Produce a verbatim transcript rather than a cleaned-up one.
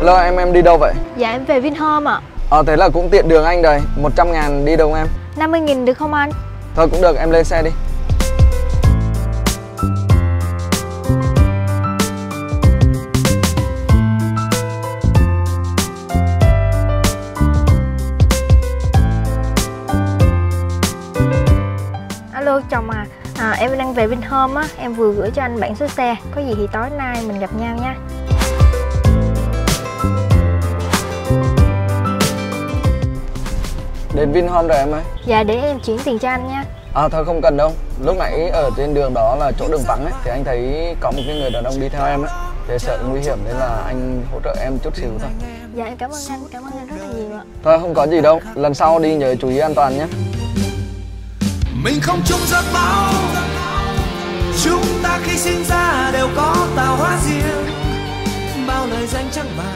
Hello em, em đi đâu vậy? Dạ em về Vinhome ạ. Ờ thế là cũng tiện đường anh đây. Một trăm ngàn đi đâu em? năm mươi nghìn được không anh? Thôi cũng được, em lên xe đi. Alo chồng à, à em đang về Vinhome á, em vừa gửi cho anh bản số xe. Có gì thì tối nay mình gặp nhau nha. Đến Vinhome rồi em ơi. Dạ để em chuyển tiền cho anh nha. À thôi không cần đâu. Lúc nãy ở trên đường đó là chỗ đường vắng ấy, thì anh thấy có một cái người đàn ông đi theo em ấy. Thì sợ nguy hiểm nên là anh hỗ trợ em chút xíu thôi. Dạ em cảm ơn anh, cảm ơn anh rất là nhiều ạ. Thôi không có gì đâu, lần sau đi nhớ chú ý an toàn nhé. Mình không chung giấc mơ, chúng ta khi sinh ra đều có tạo hóa riêng. Bao lời danh chẳng bằng